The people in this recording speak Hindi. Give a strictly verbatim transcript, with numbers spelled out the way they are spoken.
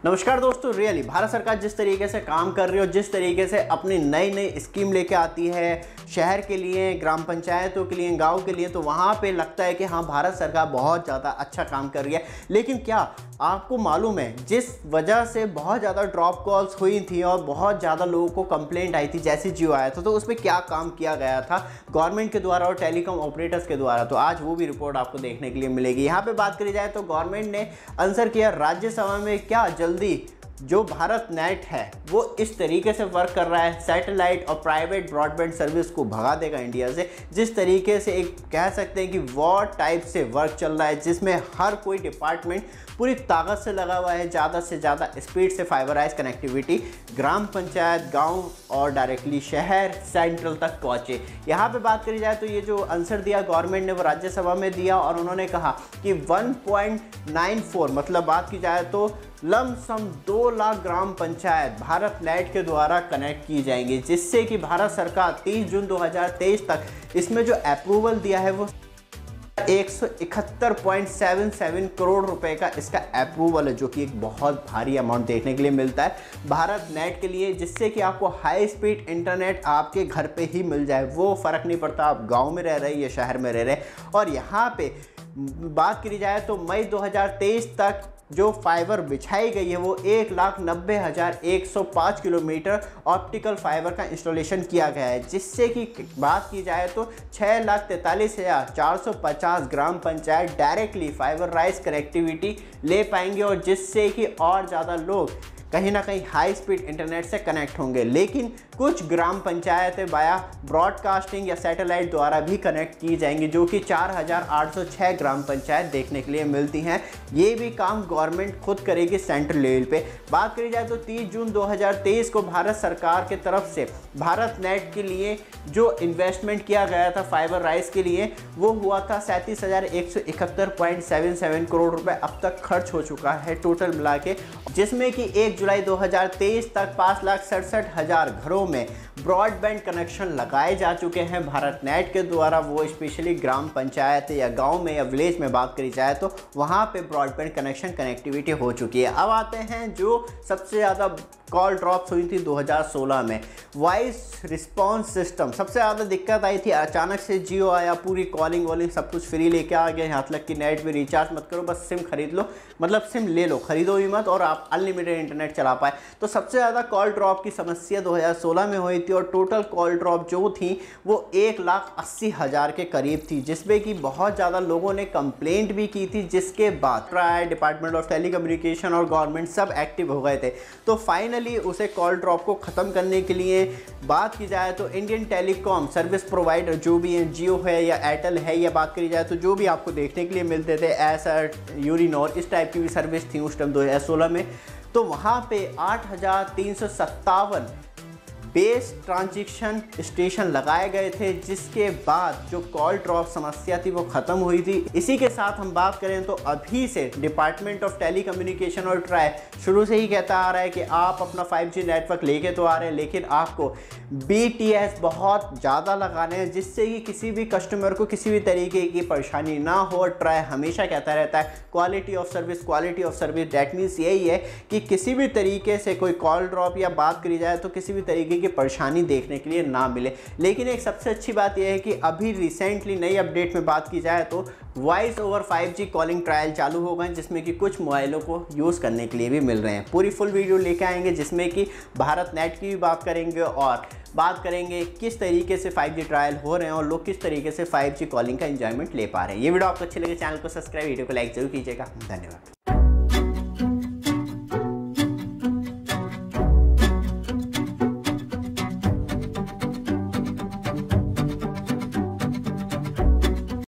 नमस्कार दोस्तों, रियली भारत सरकार जिस तरीके से काम कर रही है और जिस तरीके से अपनी नई नई स्कीम लेके आती है शहर के लिए, ग्राम पंचायतों के लिए, गांव के लिए, तो वहाँ पे लगता है कि हाँ भारत सरकार बहुत ज़्यादा अच्छा काम कर रही है। लेकिन क्या आपको मालूम है, जिस वजह से बहुत ज़्यादा ड्रॉप कॉल्स हुई थी और बहुत ज़्यादा लोगों को कंप्लेंट आई थी जैसे जियो आया था, तो उसमें क्या काम किया गया था गवर्नमेंट के द्वारा और टेलीकॉम ऑपरेटर्स के द्वारा, तो आज वो भी रिपोर्ट आपको देखने के लिए मिलेगी। यहाँ पे बात करी जाए तो गवर्नमेंट ने आंसर किया राज्यसभा में, क्या जल्दी जो भारत नेट है वो इस तरीके से वर्क कर रहा है, सैटेलाइट और प्राइवेट ब्रॉडबैंड सर्विस को भगा देगा इंडिया से। जिस तरीके से एक कह सकते हैं कि वॉर टाइप से वर्क चल रहा है, जिसमें हर कोई डिपार्टमेंट पूरी ताकत से लगा हुआ है, ज़्यादा से ज़्यादा स्पीड से फाइबराइज कनेक्टिविटी ग्राम पंचायत, गांव और डायरेक्टली शहर सेंट्रल तक पहुँचे। यहाँ पे बात करी जाए तो ये जो आंसर दिया गवर्नमेंट ने वो राज्यसभा में दिया और उन्होंने कहा कि वन पॉइंट नाइन फोर मतलब बात की जाए तो लमसम दो लाख ग्राम पंचायत भारत नेट के द्वारा कनेक्ट की जाएंगी, जिससे कि भारत सरकार तीस जून दो हज़ार तेईस तक इसमें जो अप्रूवल दिया है वो एक सौ इकहत्तर पॉइंट सात सात करोड़ रुपए का इसका अप्रूवल है, जो कि एक बहुत भारी अमाउंट देखने के लिए मिलता है भारत नेट के लिए, जिससे कि आपको हाई स्पीड इंटरनेट आपके घर पे ही मिल जाए। वो फ़र्क नहीं पड़ता आप गांव में रह रहे या शहर में रह रहे। और यहाँ पे बात करी जाए तो मई दो हज़ार तेईस तक जो फाइबर बिछाई गई है वो एक लाख नब्बे हज़ार एक सौ पाँच किलोमीटर ऑप्टिकल फाइबर का इंस्टॉलेशन किया गया है, जिससे कि बात की जाए तो छः लाख तैंतालीस हज़ार चार सौ पचास gram panchayat directly fiberise connectivity ले पाएंगे और जिससे कि और ज़्यादा लोग कहीं ना कहीं हाई स्पीड इंटरनेट से कनेक्ट होंगे। लेकिन कुछ ग्राम पंचायतें बाया ब्रॉडकास्टिंग या सैटेलाइट द्वारा भी कनेक्ट की जाएंगी, जो कि चार हज़ार आठ सौ छह ग्राम पंचायत देखने के लिए मिलती हैं। ये भी काम गवर्नमेंट खुद करेगी सेंट्रल लेवल पे। बात करी जाए तो तीस जून दो हज़ार तेईस को भारत सरकार के तरफ से भारत नेट के लिए जो इन्वेस्टमेंट किया गया था फाइबर राइज के लिए वो हुआ था सैंतीस हज़ार एक सौ इकहत्तर पॉइंट सात सात करोड़ रुपए अब तक खर्च हो चुका है टोटल मिला के, जिसमें कि एक जुलाई दो हज़ार तेईस तक पाँच लाख सड़सठ हज़ार घरों में ब्रॉडबैंड कनेक्शन लगाए जा चुके हैं भारत नेट के द्वारा। वो स्पेशली ग्राम पंचायत या गांव में या विलेज में बात करी जाए तो वहां पे ब्रॉडबैंड कनेक्शन कनेक्टिविटी हो चुकी है। अब आते हैं जो सबसे ज़्यादा कॉल ड्रॉप्स हुई थी दो हज़ार सोलह में, वॉइस रिस्पॉन्स सिस्टम सबसे ज़्यादा दिक्कत आई थी। अचानक से जियो आया, पूरी कॉलिंग वॉलिंग सब कुछ फ्री लेके आ गया, यहाँ तक कि नेट भी रिचार्ज मत करो, बस सिम खरीद लो, मतलब सिम ले लो, खरीदो भी मत और आप अनलिमिटेड इंटरनेट चला पाए। तो सबसे ज़्यादा कॉल ड्रॉप की समस्या दो हज़ार सोलह में हुई थी और टोटल कॉल ड्रॉप जो थी वो एक लाख अस्सी हज़ार के करीब थी, जिसमें कि बहुत ज़्यादा लोगों ने कंप्लेंट भी की थी, जिसके बाद ट्राई डिपार्टमेंट ऑफ टेलीकम्युनिकेशन और गवर्नमेंट सब एक्टिव हो गए थे। तो फाइनली उसे कॉल ड्रॉप को ख़त्म करने के लिए बात की जाए तो इंडियन टेलीकॉम सर्विस प्रोवाइडर जो भी है, जियो है या एयरटेल है, या बात करी जाए तो जो भी आपको देखने के लिए मिलते थे एसर्ट, यूनिनॉर, इस टाइप की भी सर्विस थी उस टाइम दो हज़ार सोलह में, तो वहाँ पे आठ हज़ार तीन सौ सत्तावन बेस ट्रांजिशन स्टेशन लगाए गए थे, जिसके बाद जो कॉल ड्रॉप समस्या थी वो ख़त्म हुई थी। इसी के साथ हम बात करें तो अभी से डिपार्टमेंट ऑफ टेलीकम्युनिकेशन और ट्राई शुरू से ही कहता आ रहा है कि आप अपना फाइव जी नेटवर्क लेके तो आ रहे हैं, लेकिन आपको बी टी एस बहुत ज़्यादा लगाने हैं, जिससे कि किसी भी कस्टमर को किसी भी तरीके की परेशानी ना हो। ट्राई हमेशा कहता रहता है quality of service, quality of service. That means यही है कि किसी भी तरीके से कोई कॉल ड्रॉप या बात करी जाए तो किसी भी तरीके की परेशानी देखने के लिए ना मिले। लेकिन एक सबसे अच्छी बात यह है कि अभी रिसेंटली नई अपडेट में बात की जाए तो voice over five G calling trial चालू हो गए, जिसमें कि कुछ मोबाइलों को यूज़ करने के लिए भी मिल रहे हैं। पूरी फुल वीडियो लेके आएंगे जिसमें कि भारत नेट की भी बात करेंगे और बात करेंगे किस तरीके से फाइव जी ट्रायल हो रहे हैं और लोग किस तरीके से फाइव जी कॉलिंग का एंजॉयमेंट ले पा रहे हैं। ये वीडियो आपको अच्छी लगे चैनल को सब्सक्राइब, वीडियो को लाइक जरूर कीजिएगा। धन्यवाद।